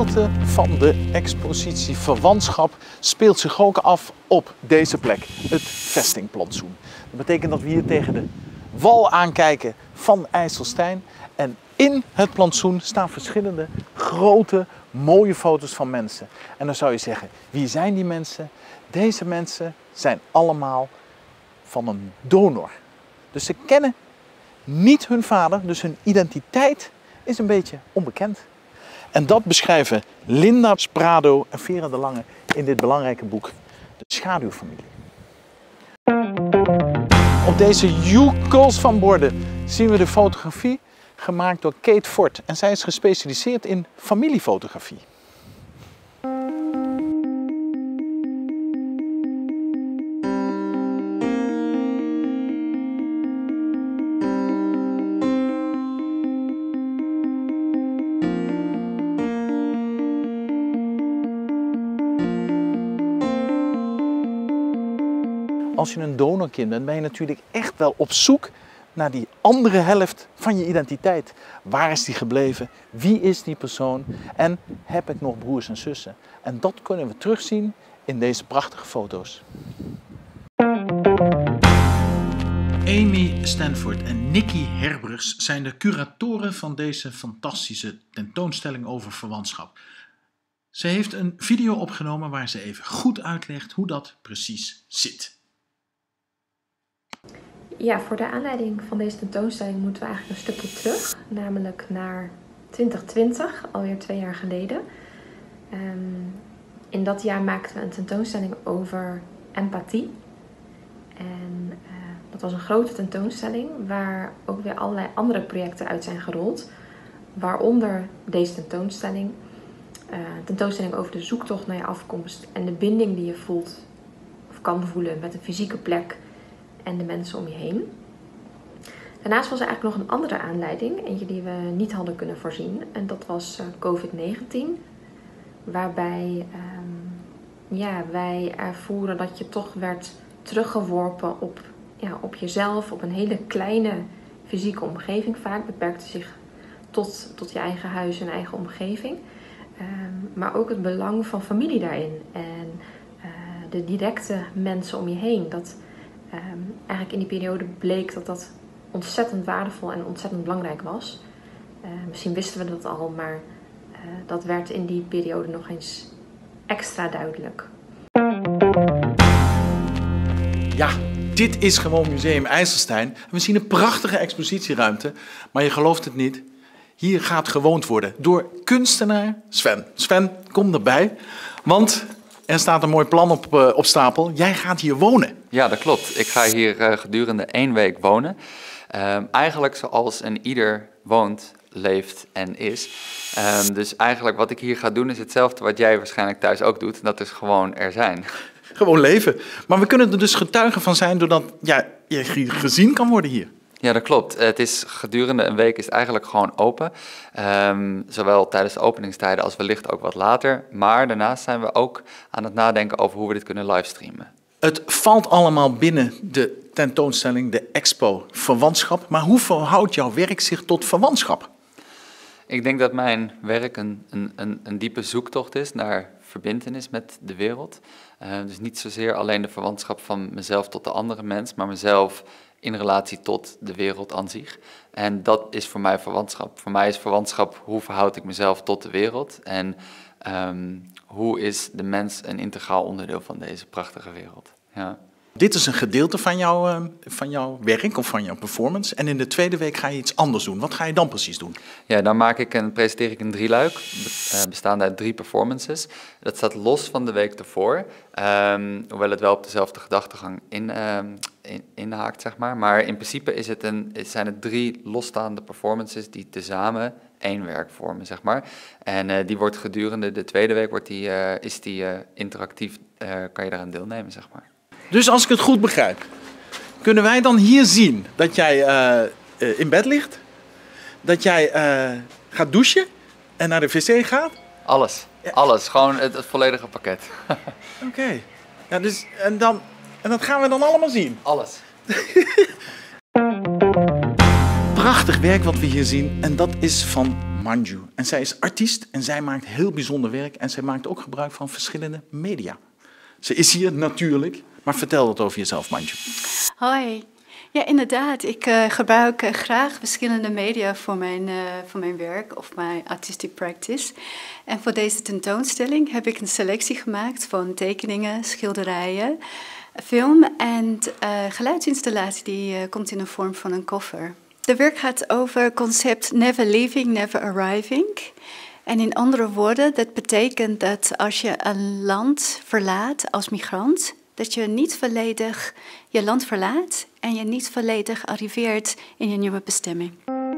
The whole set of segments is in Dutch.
gedeelte van de expositie Verwantschap speelt zich ook af op deze plek, het vestingplantsoen. Dat betekent dat we hier tegen de wal aankijken van IJsselstein. En in het plantsoen staan verschillende grote, mooie foto's van mensen. En dan zou je zeggen, wie zijn die mensen? Deze mensen zijn allemaal van een donor. Dus ze kennen niet hun vader, dus hun identiteit is een beetje onbekend. En dat beschrijven Linda Sprado en Vera de Lange in dit belangrijke boek, De Schaduwfamilie. Op deze joekels van borden zien we de fotografie gemaakt door Kate Ford. En zij is gespecialiseerd in familiefotografie. Als je een donorkind bent, ben je natuurlijk echt wel op zoek naar die andere helft van je identiteit. Waar is die gebleven? Wie is die persoon? En heb ik nog broers en zussen? En dat kunnen we terugzien in deze prachtige foto's. Amy Stanford en Nikki Herbrugs zijn de curatoren van deze fantastische tentoonstelling over verwantschap. Ze heeft een video opgenomen waar ze even goed uitlegt hoe dat precies zit. Ja, voor de aanleiding van deze tentoonstelling moeten we eigenlijk een stukje terug, namelijk naar 2020, alweer 2 jaar geleden. In dat jaar maakten we een tentoonstelling over empathie. En dat was een grote tentoonstelling waar ook weer allerlei andere projecten uit zijn gerold. Waaronder deze tentoonstelling. Tentoonstelling over de zoektocht naar je afkomst en de binding die je voelt of kan voelen met een fysieke plek en de mensen om je heen. Daarnaast was er eigenlijk nog een andere aanleiding, eentje die we niet hadden kunnen voorzien. En dat was COVID-19, waarbij wij ervoeren dat je toch werd teruggeworpen op jezelf, op een hele kleine fysieke omgeving. Vaak beperkte zich tot je eigen huis en eigen omgeving. Maar ook het belang van familie daarin en de directe mensen om je heen. Dat eigenlijk in die periode bleek dat dat ontzettend waardevol en ontzettend belangrijk was. Misschien wisten we dat al, maar dat werd in die periode nog eens extra duidelijk. Ja, dit is gewoon Museum IJsselstein. We zien een prachtige expositieruimte, maar je gelooft het niet. Hier gaat gewoond worden door kunstenaar Sven. Sven, kom erbij, want er staat een mooi plan op stapel. Jij gaat hier wonen. Ja, dat klopt. Ik ga hier gedurende 1 week wonen. Eigenlijk zoals een ieder woont, leeft en is. Dus eigenlijk wat ik hier ga doen is hetzelfde wat jij waarschijnlijk thuis ook doet. Dat is gewoon er zijn. Gewoon leven. Maar we kunnen er dus getuigen van zijn doordat je gezien kan worden hier. Ja, dat klopt. Het is gedurende 1 week is het eigenlijk gewoon open. Zowel tijdens de openingstijden als wellicht ook wat later. Maar daarnaast zijn we ook aan het nadenken over hoe we dit kunnen livestreamen. Het valt allemaal binnen de tentoonstelling, de expo Verwantschap. Maar hoe verhoudt jouw werk zich tot verwantschap? Ik denk dat mijn werk een diepe zoektocht is naar verbintenis met de wereld. Dus niet zozeer alleen de verwantschap van mezelf tot de andere mens, maar mezelf in relatie tot de wereld aan zich. En dat is voor mij verwantschap. Voor mij is verwantschap hoe verhoud ik mezelf tot de wereld en hoe is de mens een integraal onderdeel van deze prachtige wereld. Ja. Dit is een gedeelte van jouw werk of van jouw performance. En in de tweede week ga je iets anders doen. Wat ga je dan precies doen? Ja, dan presenteer ik een 3-luik, bestaande uit 3 performances. Dat staat los van de week ervoor, hoewel het wel op dezelfde gedachtegang inhaakt, zeg maar. Maar in principe zijn het 3 losstaande performances die tezamen 1 werk vormen, zeg maar. En die wordt gedurende de tweede week is die interactief, kan je daaraan deelnemen, zeg maar. Dus als ik het goed begrijp, kunnen wij dan hier zien dat jij in bed ligt, dat jij gaat douchen en naar de wc gaat? Alles, ja. Alles. Gewoon het volledige pakket. Oké. Ja, dus, en dat gaan we dan allemaal zien? Alles. Prachtig werk wat we hier zien en dat is van Manju. En zij is artiest en zij maakt heel bijzonder werk en zij maakt ook gebruik van verschillende media. Ze is hier natuurlijk, maar vertel wat over jezelf, Manju. Hoi. Ja, inderdaad. Ik gebruik graag verschillende media voor mijn werk of mijn artistic practice. En voor deze tentoonstelling heb ik een selectie gemaakt van tekeningen, schilderijen, film en geluidsinstallatie die komt in de vorm van een koffer. De werk gaat over het concept never leaving, never arriving. En in andere woorden, dat betekent dat als je een land verlaat als migrant, dat je niet volledig je land verlaat en je niet volledig arriveert in je nieuwe bestemming.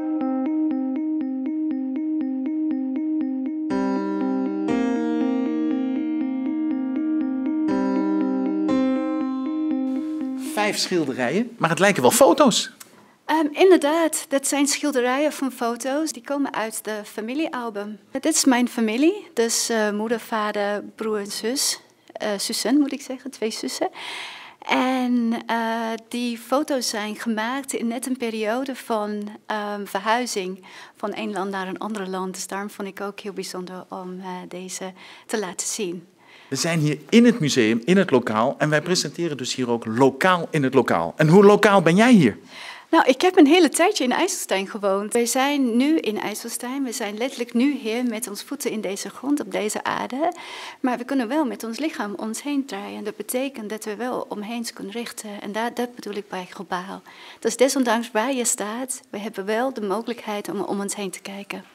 Vijf schilderijen, maar het lijken wel foto's. Inderdaad, dat zijn schilderijen van foto's. Die komen uit de familiealbum. Dit is mijn familie, dus moeder, vader, broer en zus. Zussen moet ik zeggen, 2 zussen. En die foto's zijn gemaakt in net een periode van verhuizing van één land naar een ander land. Dus daarom vond ik ook heel bijzonder om deze te laten zien. We zijn hier in het museum, in het lokaal. En wij presenteren dus hier ook lokaal in het lokaal. En hoe lokaal ben jij hier? Nou, ik heb een hele tijdje in IJsselstein gewoond. Wij zijn nu in IJsselstein. We zijn letterlijk nu hier met ons voeten in deze grond, op deze aarde. Maar we kunnen wel met ons lichaam om ons heen draaien. Dat betekent dat we wel omheen kunnen richten. En dat bedoel ik bij globaal. Dus desondanks waar je staat, we hebben wel de mogelijkheid om ons heen te kijken.